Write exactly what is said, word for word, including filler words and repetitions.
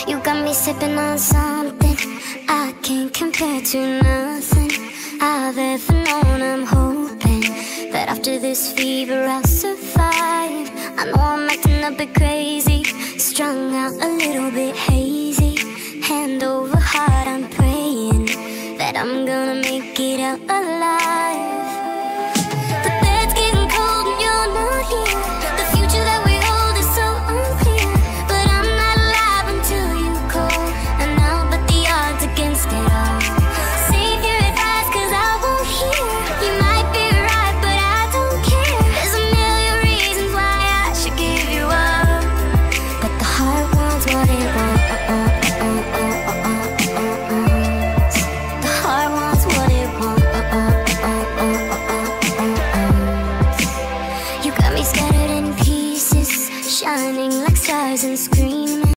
You got me sipping on something I can't compare to nothing I've ever known. I'm hoping that after this fever I'll survive. I know I'm acting a bit crazy, strung out a little bit hazy. Hand over heart, I'm praying that I'm gonna make it out alive. The bed's getting cold and you're not here. The future that we hold is so unclear, but I'm not alive until you call, and I'll bet the odds against it all. Save your advice, cause I won't hear. You might be right, but I don't care. There's a million reasons why I should give you up, but the heart wants what it wants. The heart wants what it wants. You got me scattered in pieces, shining like stars and screaming.